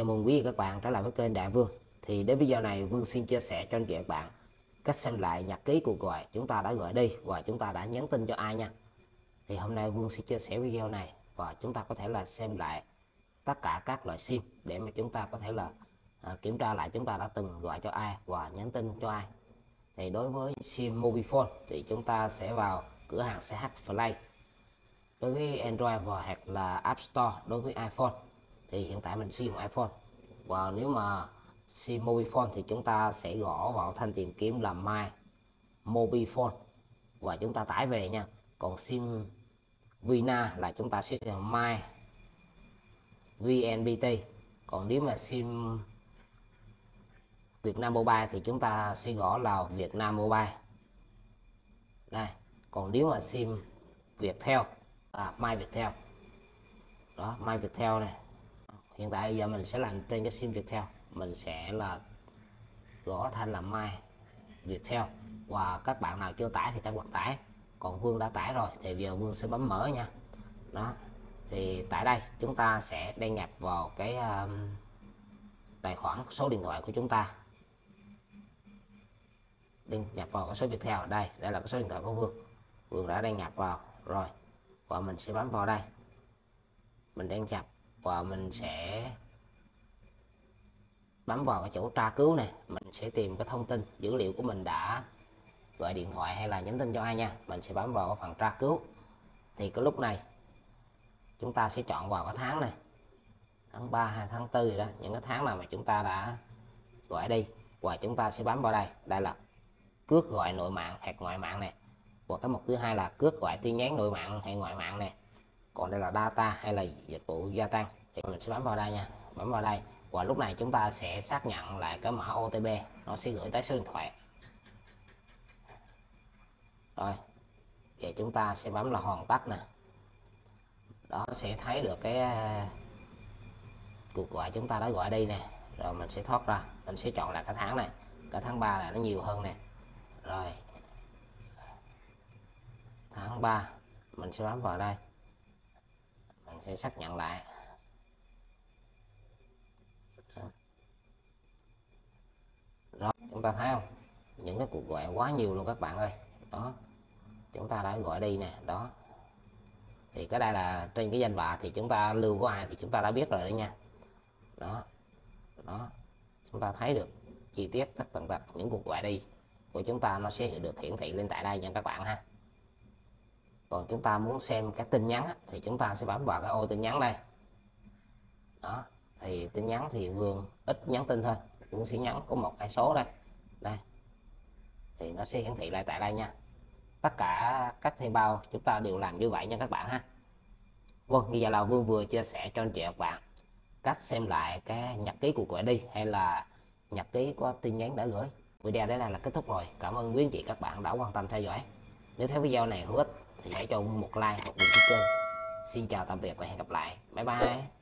Chào mừng quý vị các bạn trở lại với kênh Đại Vương. Thì đến video này Vương xin chia sẻ cho anh chị các bạn cách xem lại nhật ký cuộc gọi chúng ta đã gọi đi và chúng ta đã nhắn tin cho ai nha. Thì hôm nay Vương xin chia sẻ video này và chúng ta có thể là xem lại tất cả các loại sim để mà chúng ta có thể là kiểm tra lại chúng ta đã từng gọi cho ai và nhắn tin cho ai. Thì đối với sim Mobifone thì chúng ta sẽ vào cửa hàng CH Play đối với Android và hoặc là App Store đối với iPhone. Thì hiện tại mình sử dụng iPhone, và nếu mà sim Mobifone thì chúng ta sẽ gõ vào thanh tìm kiếm là My Mobifone và chúng ta tải về nha. Còn sim Vina là chúng ta sẽ dùng My VNPT. Còn nếu mà sim Vietnam Mobile thì chúng ta sẽ gõ là Vietnam Mobile đây. Còn nếu mà sim Viettel là My Viettel đó, My Viettel này. Hiện tại bây giờ mình sẽ làm trên cái sim Viettel, mình sẽ là gõ thanh là My Viettel, và các bạn nào chưa tải thì các bạn tải, còn Vương đã tải rồi thì giờ Vương sẽ bấm mở nha. Đó, thì tại đây chúng ta sẽ đăng nhập vào cái tài khoản số điện thoại của chúng ta, đăng nhập vào cái số Viettel. Đây là cái số điện thoại của Vương đã đăng nhập vào rồi, và mình sẽ bấm vào đây, mình đăng nhập và mình sẽ bấm vào cái chỗ tra cứu này, mình sẽ tìm cái thông tin dữ liệu của mình đã gọi điện thoại hay là nhắn tin cho ai nha. Mình sẽ bấm vào phần tra cứu. Thì cái lúc này chúng ta sẽ chọn vào cái tháng này, tháng 3 hay tháng 4 đó, những cái tháng nào mà chúng ta đã gọi đi, và chúng ta sẽ bấm vào đây. Đây là cước gọi nội mạng hoặc ngoại mạng này, và cái mục thứ hai là cước gọi tin nhắn nội mạng hay ngoại mạng này. Còn đây là data hay là dịch vụ gia tăng, thì mình sẽ bấm vào đây nha, bấm vào đây, và lúc này chúng ta sẽ xác nhận lại cái mã OTP, nó sẽ gửi tới số điện thoại. Rồi thì chúng ta sẽ bấm là hoàn tất nè. Đó, sẽ thấy được cái cuộc gọi chúng ta đã gọi đi nè. Rồi mình sẽ thoát ra, mình sẽ chọn lại cái tháng này, cái tháng 3 là nó nhiều hơn nè. Rồi tháng 3 mình sẽ bấm vào đây, mình sẽ xác nhận lại. Rồi chúng ta thấy không, những cái cuộc gọi quá nhiều luôn các bạn ơi. Đó, chúng ta đã gọi đi nè. Đó, thì cái đây là trên cái danh bạ thì chúng ta lưu của ai thì chúng ta đã biết rồi đấy nha. Đó, đó, chúng ta thấy được chi tiết tất tần tật những cuộc gọi đi của chúng ta, nó sẽ được hiển thị lên tại đây nha các bạn ha. Còn chúng ta muốn xem các tin nhắn thì chúng ta sẽ bấm vào cái ô tin nhắn đây. Đó, thì tin nhắn thì Vương ít nhắn tin thôi, Vương sẽ nhắn có 1 2 số đây. Đây thì nó sẽ hiển thị lại tại đây nha. Tất cả các thuê bao chúng ta đều làm như vậy nha các bạn ha. Vâng, bây giờ là Vương vừa chia sẻ cho anh chị các bạn cách xem lại cái nhật ký cuộc gọi đi hay là nhật ký có tin nhắn đã gửi. Video đến đây là kết thúc rồi. Cảm ơn quý anh chị các bạn đã quan tâm theo dõi. Nếu thấy video này hữu ích thì hãy cho Vương một like, một đăng ký kênh. Xin chào tạm biệt và hẹn gặp lại. Bye bye.